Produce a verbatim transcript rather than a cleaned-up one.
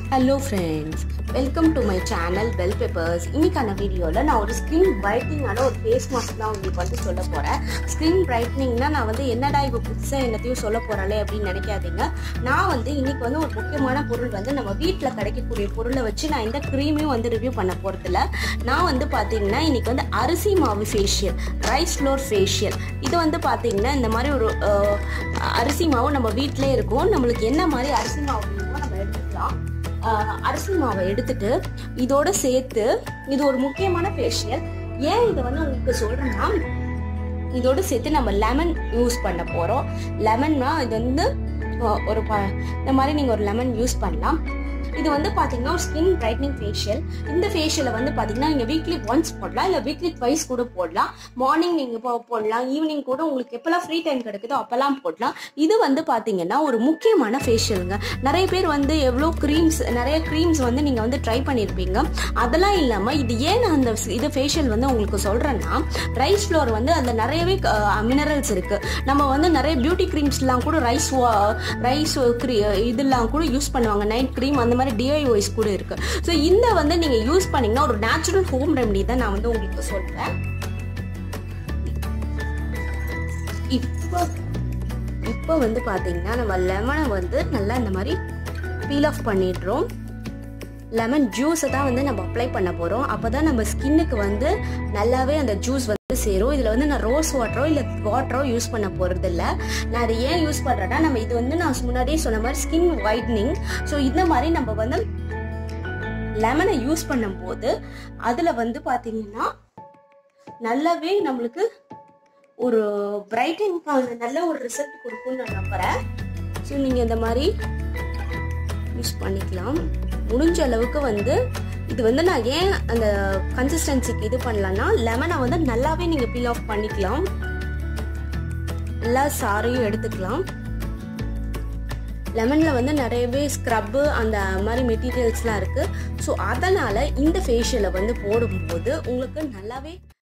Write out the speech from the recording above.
Hello friends, welcome to my channel Bell Peppers. இன்னைக்கான வீடியோல நான் ஒரு ஸ்கின் பிரைட்னிங்கான ஒரு ஃபேஸ் மாஸ்க் தான் உங்களுக்கு வந்து சொல்ல போறேன். ஸ்கின் பிரைட்னிங்னா நான் வந்து என்னடா இப்போ புதுசா என்னத்தையும் சொல்ல போறாளே அப்படின்னு நினைக்காதீங்க. நான் வந்து இன்னைக்கு வந்து ஒரு முக்கியமான பொருள் வந்து நம்ம வீட்ல கிடைக்கக்கூடிய பொருளை வச்சு நான் இந்த க்ரீமையும் வந்து ரிவ்யூ பண்ண போறதில்ல. நான் வந்து பாத்தீங்கன்னா இன்னைக்கு வந்து அரிசி மாவு ஃபேஷியல், ரைஸ் ஃப்ளோர் ஃபேஷியல். இது வந்து பாத்தீங்கன்னா இந்த மாதிரி ஒரு அரிசி மாவு நம்ம வீட்டிலே இருக்கும். நம்மளுக்கு என்ன மாதிரி அரிசி மாவு வேணுமோ நம்ம எடுத்துக்கலாம். அரிசி மாவை எடுத்துட்டு இதோட சேர்த்து இது ஒரு முக்கியமான ஃபேஷியல். ஏன் இதை வந்து உங்களுக்கு சொல்றேன்னா, இதோட சேர்த்து நம்ம லெமன் யூஸ் பண்ண போறோம். லெமன்னா இது வந்து ஒரு இந்த மாதிரி நீங்க ஒரு லெமன் யூஸ் பண்ணலாம். இது வந்து பாத்தீங்கன்னா ஒரு ஸ்கின் பிரைட்னிங் ஃபேஷியல். இந்த ஃபேஷியலை வந்து பாத்தீங்கன்னா நீங்க வீக்லி ஒன்ஸ் போடலாம், இல்ல வீக்லி ட்வைஸ் கூட போடலாம். மார்னிங் நீங்க போடலாம், ஈவினிங் கூட உங்களுக்கு எப்பெல்லாம் ஃப்ரீ டைம் கிடைக்குதோ அப்பெல்லாம் போடலாம். இது வந்து பாத்தீங்கன்னா ஒரு முக்கியமான ஃபேஷியலுங்க. நிறைய பேர் வந்து எவ்வளோ க்ரீம்ஸ் நிறைய க்ரீம்ஸ் வந்து நீங்க வந்து ட்ரை பண்ணியிருப்பீங்க. அதெல்லாம் இல்லாம இது ஏன் நான் அந்த இது ஃபேஷியல் வந்து உங்களுக்கு சொல்றேன்னா, ரைஸ் ஃப்ளோர் வந்து அதுல நிறையவே மினரல்ஸ் இருக்கு. நம்ம வந்து நிறைய பியூட்டி க்ரீம்ஸ்லாம் கூட ரைஸ் ரைஸ் இதெல்லாம் கூட யூஸ் பண்ணுவாங்க. நைட் க்ரீம் அந்த மாதிரி டிஐஒய்ஸ் கூட இருக்கு. ஸோ இந்த வந்து நீங்க யூஸ் பண்ணீங்கன்னா ஒரு நேச்சுரல் ஹோம் ரெமெடி தான் நான் வந்து உங்களுக்கு சொல்றேன். இப்போ இப்போ வந்து பாத்தீங்கன்னா நம்ம லெமனை வந்து நல்லா இந்த மாதிரி பீல் ஆஃப் பண்ணிடுறோம். லெமன் ஜூஸை தான் வந்து நம்ம அப்ளை பண்ண போறோம். அப்போதான் நம்ம ஸ்கின்னுக்கு வந்து நல்லாவே அந்த ஜூஸ் வந்து சேரும். இதுல வந்து நான் ரோஸ் வாட்டரோ இல்ல வாட்டரோ யூஸ் பண்ண போறது இல்ல. நான் அதை ஏன் யூஸ் பண்றேன்னா, நம்ம இது வந்து நான் முன்னாடியே சொன்ன மாதிரி ஸ்கின் ஒயிட்னிங். ஸோ இந்த மாதிரி நம்ம வந்து லெமனை யூஸ் பண்ணும் போது அதுல வந்து பாத்தீங்கன்னா நல்லாவே நம்மளுக்கு ஒரு பிரைட்டனிங்கான நல்ல ஒரு ரிசல்ட் கொடுக்கும்னு நான் நம்புறேன். ஸோ நீங்க இந்த மாதிரி யூஸ் பண்ணிக்கலாம். முடிஞ்ச அளவுக்கு வந்து இது வந்து நான் ஏன் அந்த கன்சிஸ்டன்சிக்கு இது பண்ணலாம்னா, லெமனை வந்து நல்லாவே நீங்க பீல் ஆஃப் பண்ணிக்கலாம். எல்லா சாரையும் எடுத்துக்கலாம். லெமன்ல வந்து நிறையவே ஸ்க்ரப்பு அந்த மாதிரி மெட்டீரியல்ஸ்லாம் இருக்கு. ஸோ அதனால இந்த ஃபேஷியலை வந்து போடும்போது உங்களுக்கு நல்லாவே